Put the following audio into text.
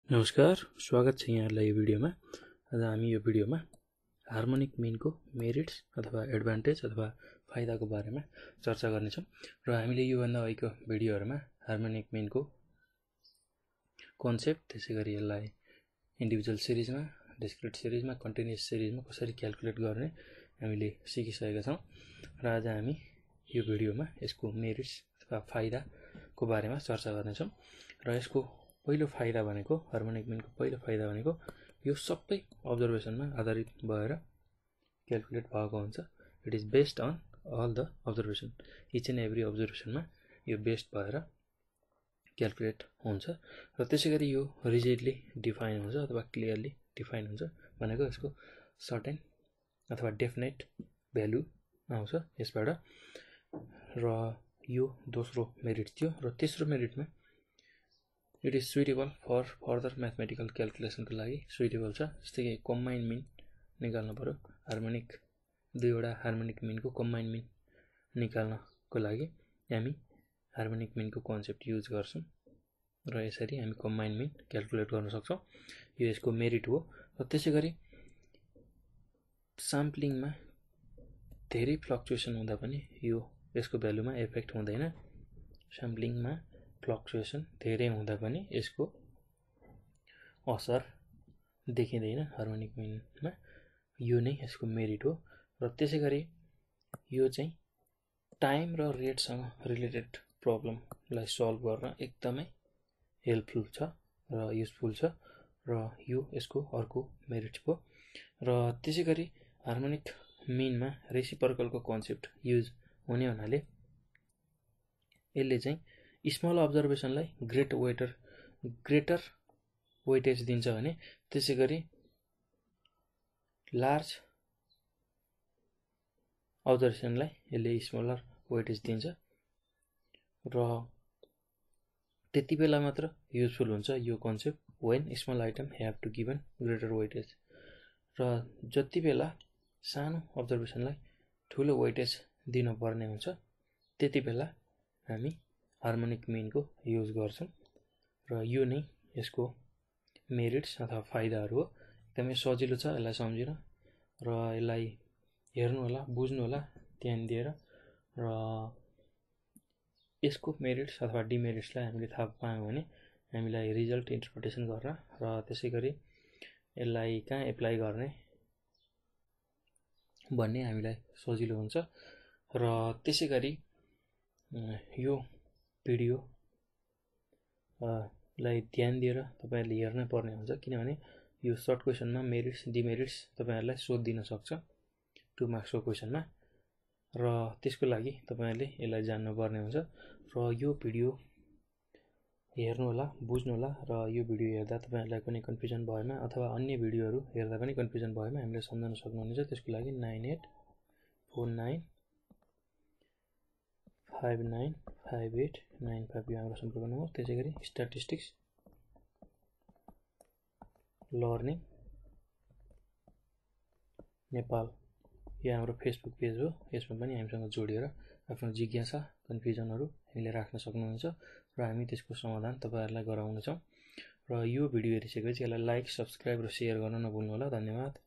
नमस्कार, स्वागत छ यहाँलाई यो भिडियोमा। आज हामी यो भिडियोमा हार्मोनिक मिनको मेरिट्स अथवा एडभान्टेज अथवा फाइदाको बारेमा चर्चा गर्नेछौँ र हामीले योभन्दा अघिको भिडियोहरूमा हार्मोनिक मिनको कन्सेप्ट, त्यसैगरी यसलाई इन्डिभिजुअल सिरिजमा, डिस्क्रिट सिरिजमा, कन्टिन्युअस सिरिजमा कसरी क्याल्कुलेट गर्ने हामीले सिकिसकेका छौँ र आज हामी यो भिडियोमा यसको मेरिट्स अथवा फाइदाको बारेमा चर्चा गर्नेछौँ र यसको पहिलो फाइदा भनेको हार्मोनिक मिनको पहिलो फाइदा भनेको यो सबै अब्जर्भेसनमा आधारित भएर क्याल्कुलेट भएको हुन्छ। It is based on all the observation, each and every अब्जर्भेसनमा यो बेस्ड भएर क्याल्कुलेट हुन्छ र त्यसैगरी यो रिजिडली डिफाइन हुन्छ अथवा क्लियरली डिफाइन हुन्छ भनेको यसको सर्टेन अथवा डेफिनेट भ्यालु आउँछ यसबाट र यो दोस्रो मेरिट थियो र तेस्रो मेरिटमा it is suitable for further mathematical क्याल्कुलेसनको लागि सुइटेबल छ। जस्तै कि कम्बाइन मिन निकाल्नु पर्यो, हार्मोनिक दुईवटा हार्मोनिक मिनको कम्बाइन मिन निकाल्नको लागि हामी हार्मोनिक मिनको कन्सेप्ट युज गर्छौँ र यसरी हामी कम्बाइन मिन क्याल्कुलेट गर्न सक्छौँ। यो यसको मेरिट हो र त्यसैगरी स्याम्पलिङमा धेरै फ्लक्चुएसन हुँदा पनि यो यसको भ्यालुमा इफेक्ट हुँदैन। स्याम्पलिङमा फ्लक्चुएसन धेरै हुँदा पनि यसको असर देखिँदैन हार्मोनिक मिनमा। यो नै यसको मेरिट हो र त्यसैगरी यो चाहिँ टाइम र रेटसँग रिलेटेड प्रब्लमलाई सल्भ गर्न एकदमै हेल्पफुल छ र युजफुल छ र यो यसको अर्को मेरिट हो र त्यसैगरी हार्मोनिक मिनमा रेसिप्रोकलको कन्सेप्ट युज हुने हुनाले यसले चाहिँ स्मल अब्जर्भेसनलाई ग्रेटर वेटेज दिन्छ भने त्यसैगरी लार्ज अब्जर्भेसनलाई यसले स्मलर वेटेज दिन्छ र त्यति बेला मात्र युजफुल हुन्छ यो concept when small item have to given greater weightage र जति बेला सानो अब्जर्भेसनलाई ठुलो वेटेज दिनुपर्ने हुन्छ त्यति बेला हामी हार्मोनिक मिनको युज गर्छौँ र यो नै यसको मेरिट्स अथवा फाइदाहरू हो। एकदमै सजिलो छ यसलाई सम्झिन र यसलाई हेर्नु होला, बुझ्नु होला ध्यान दिएर र यसको मेरिट्स अथवा डिमेरिट्सलाई हामीले थाहा पायौँ भने हामीलाई रिजल्ट इन्टरप्रिटेसन गर्न र त्यसैगरी यसलाई कहाँ एप्लाई गर्ने भन्ने हामीलाई सजिलो हुन्छ र त्यसैगरी यो भिडियो लाई ध्यान दिएर तपाईहरुले हेर्न पर्ने हुन्छ किनभने यो सर्ट क्वेशनमा मेरिट्स डिमेरिट्स तपाईहरुलाई सोधिदिन सक्छ 2 मार्क्सको क्वेशनमा र त्यसको लागि तपाईहरुले यसलाई जान्नु पर्ने हुन्छ र यो भिडियो हेर्नु होला, बुझ्नु होला र यो भिडियो हेर्दा तपाईहरुलाई कुनै कन्फ्युजन भएमा अथवा अन्य भिडियोहरु हेर्दा पनि कन्फ्युजन भएमा हामीले सम्झाउन सक्नुहुन्छ। त्यसको लागि 9849595895 यो हाम्रो सम्पर्क नम्बर। त्यसैगरी स्ट्याटिस्टिक्स लर्निङ नेपाल यो हाम्रो फेसबुक पेज हो। यसमा पनि हामीसँग जोडिएर आफ्नो जिज्ञासा कन्फ्युजनहरु हामीले राख्न सक्नुहुन्छ र हामी त्यसको समाधान तपाईहरुलाई गराउनेछौँ र यो भिडियो हेरिसकेपछि यसलाई लाइक, सब्स्क्राइब र शेयर गर्न नभुल्नु होला। धन्यवाद।